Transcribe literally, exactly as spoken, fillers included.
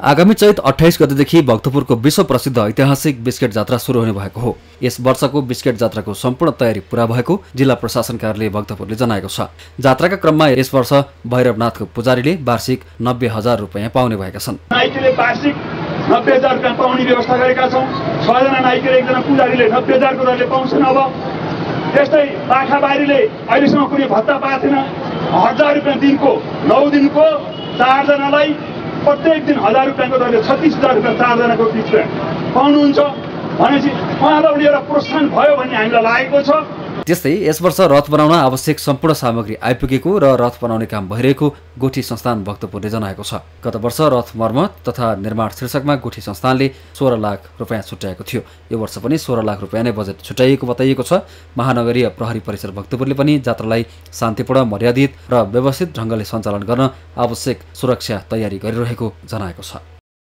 आगामी चैत अट्ठाइस गतेदेखि भक्तपुरको विश्व प्रसिद्ध ऐतिहासिक बिस्केट जात्रा सुरु हुने भएको हो। यस वर्षको बिस्केट जात्राको सम्पूर्ण तयारी पूरा भएको जिल्ला प्रशासन कार्यालय भक्तपुरले जनाएको छ। जात्राका क्रममा यस वर्ष भैरवनाथको पुजारीले वार्षिक नब्बे हजार रुपियाँ पाउने भएका छन्। नाइकेले वार्षिक नब्बे हजार रुपियाँ पाउने व्यवस्था गरेका छौँ। छजना नाइके र एकजना पुजारीले नब्बे हजारको दरले पाउँछन्। अब त्यस्तै पाखाबारीले अहिलेसम्म कुनै भत्ता पाएको थिएन। हजार रुपियाँ दिनको नौ दिनको चारजनालाई प्रत्येक दिन हजार रुपियाँको दरले छत्तिस हजार रुपियाँ चारजनाको बिचमा पाउनुहुन्छ भनेपछि उहाँलाई एउटा प्रोत्साहन भयो भन्ने हामीलाई लागेको छ। त्यस्तै यस वर्ष रथ बनाउन आवश्यक सम्पूर्ण सामग्री आइपुगेको र रथ बनाउने काम भइरहेको गोठी संस्थान भक्तपुरले जनाएको छ। गत वर्ष रथ मर्मत तथा निर्माण शीर्षकमा गोठी संस्थानले सोह्र लाख रुपियाँ छुट्याएको थियो। यो वर्ष पनि सोह्र लाख रुपियाँ नै बजेट छुट्याइएको बताइएको छ। महानगरीय प्रहरी परिसर भक्तपुरले पनि जात्रालाई शान्तिपूर्ण, मर्यादित र व्यवस्थित ढङ्गले सञ्चालन गर्न आवश्यक सुरक्षा तयारी गरिरहेको जनाएको छ।